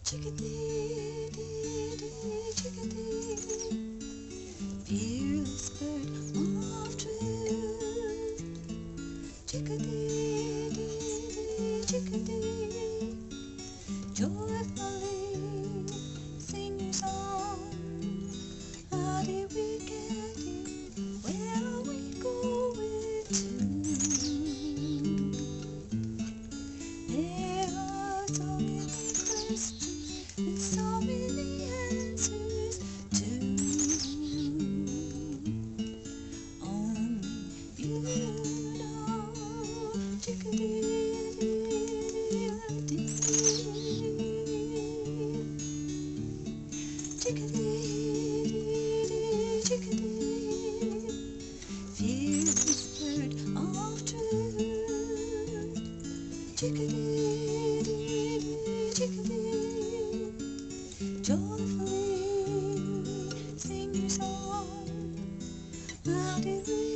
Chickadee, dee, dee, chickadee, fearless bird of truth. Chickadee, dee, dee, chickadee, joyfully sing your song. How did we get here? Where are we going to? There are so many questions with so many answers too. Only you know, chickadee, chickadee, chickadee, fearless bird of truth. Chickadee, chickadee, joyfully sing your song. How did we